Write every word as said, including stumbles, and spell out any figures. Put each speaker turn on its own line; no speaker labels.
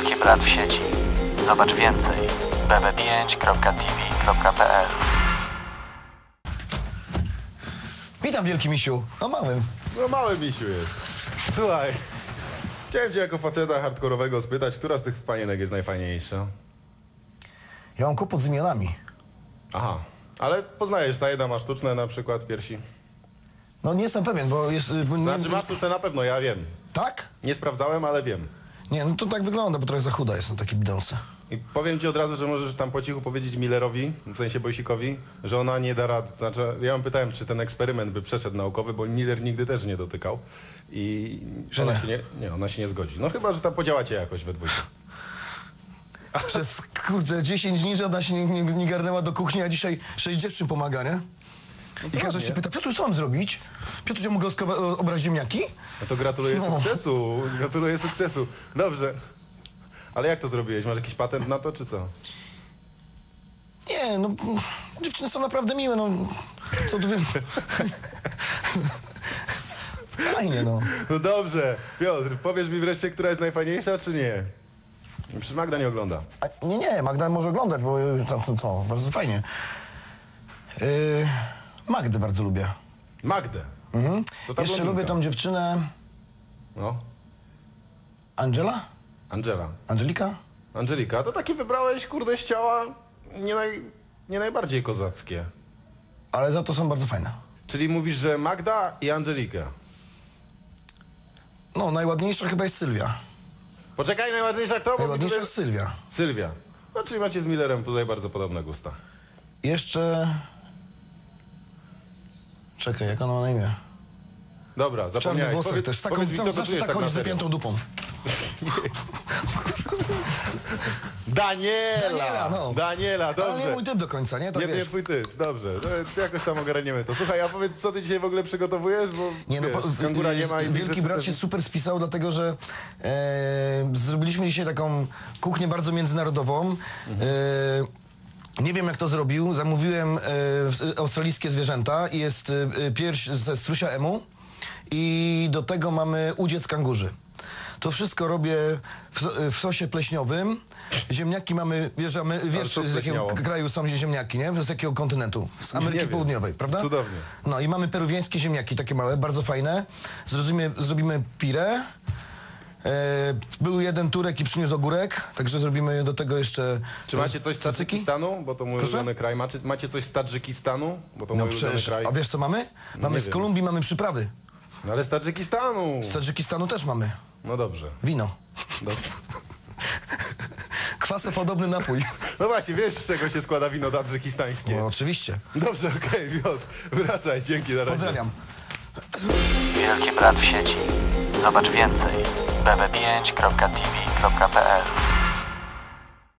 Wielki Brat w sieci. Zobacz więcej. b b pięć kropka t v kropka p l.
Witam, wielki misiu. No małym.
No mały misiu jest. Słuchaj, chciałem cię jako faceta hardkorowego spytać, która z tych panienek jest najfajniejsza?
Ja mam kłopot z imionami.
Aha, ale poznajesz, ta jedna ma sztuczne na przykład piersi.
No nie jestem pewien, bo jest... Bo nie,
Znaczy ma sztuczne na pewno, ja wiem.
Tak?
Nie sprawdzałem, ale wiem.
Nie, no to tak wygląda, bo trochę za chuda jest na takie bidonsy.
I powiem ci od razu, że możesz tam po cichu powiedzieć Millerowi, w sensie Bojsikowi, że ona nie da rady. Znaczy, ja ją pytałem, czy ten eksperyment by przeszedł naukowy, bo Miller nigdy też nie dotykał. I
Że
ona
nie?
się nie, nie, ona się nie zgodzi. No chyba, że tam podziałacie jakoś we dwójkę.
Przez, kurde, dziesięć dni żadna się nie, nie, nie garnęła do kuchni, a dzisiaj sześć dziewczyn pomaga, nie? I każdy się pyta, Piotr, co mam zrobić? Piotr, ja mogę oskra- obrać ziemniaki?
No to gratuluję
No.
sukcesu, gratuluję sukcesu. Dobrze. Ale jak to zrobiłeś? Masz jakiś patent na to, czy co?
Nie, no, dziewczyny są naprawdę miłe, no. Co tu wiem? Fajnie, no.
No dobrze. Piotr, powiesz mi wreszcie, która jest najfajniejsza, czy nie? Przecież Magda nie ogląda.
A, nie, nie, Magda może oglądać, bo co, co, co bardzo fajnie. Yy, Magdę bardzo lubię.
Magdę.
Mhm.
To ta
Jeszcze
blondynka.
lubię tą dziewczynę...
No,
Angela?
Angela.
Angelika?
Angelika, to taki wybrałeś, kurde, z ciała nie, naj, nie najbardziej kozackie.
Ale za to są bardzo fajne.
Czyli mówisz, że Magda i Angelika.
No, najładniejsza chyba jest Sylwia.
Poczekaj, najładniejsza kto? Bo
Najładniejsza
tutaj-
jest Sylwia.
Sylwia. No, czyli macie z Millerem tutaj bardzo podobne gusta.
Jeszcze... Czekaj, jak ona ma na imię?
Dobra,
Czarnych
zapomniałeś.
włosach
Powiedz-
też. Z taką,
powiedz mi, co to
zawsze
czujesz
tak chodzi
na
z
serio.
zapiętą dupą.
Daniela!
Daniela, no.
Daniela,
Ale
dobrze.
nie mój typ do końca, nie? Tak
Nie, nie
wiesz.
twój ty, dobrze. No, jakoś tam ogarniemy to. Słuchaj, a powiedz, co ty dzisiaj w ogóle przygotowujesz? Bo
Nie, no,
wiesz,
po,
kangura nie ma i
Wielki
rzeczy
Brat
też-
się super spisał, dlatego że e, zrobiliśmy dzisiaj taką kuchnię bardzo międzynarodową. E, nie wiem, jak to zrobił. Zamówiłem e, australijskie zwierzęta i jest e, pierś ze strusia emu i do tego mamy udziec kangurzy. To wszystko robię w, w sosie pleśniowym. Ziemniaki mamy, wiesz, a my, wiesz
sos
z jakiego
pleśniowo.
kraju są ziemniaki, nie? Z jakiego kontynentu? Z Ameryki
wiem.
Południowej, prawda?
Cudownie.
No i mamy peruwiańskie ziemniaki, takie małe, bardzo fajne. Zrobimy, zrobimy pire. E, był jeden Turek i przyniósł ogórek, także zrobimy do tego jeszcze...
Czy macie coś z
cacyki?
Tadżykistanu? Bo to mój
Proszę?
ulubiony kraj. Macie, macie coś z Tadżykistanu? Bo to
No
mój ulubiony
przecież,
kraj.
a wiesz co mamy? Mamy
Nie
z
wiem.
Kolumbii, mamy przyprawy.
No ale z Tadżykistanu!
Z Tadżykistanu też mamy.
No dobrze.
Wino.
dobrze.
Kwasopodobny napój.
No właśnie, wiesz, z czego się składa wino tadżykistańskie.
No oczywiście.
Dobrze, okej, Piotr. Wracaj, dzięki, na razie.
Pozdrawiam.
Wielki Brat w sieci. Zobacz więcej. b b pięć kropka t v kropka p l.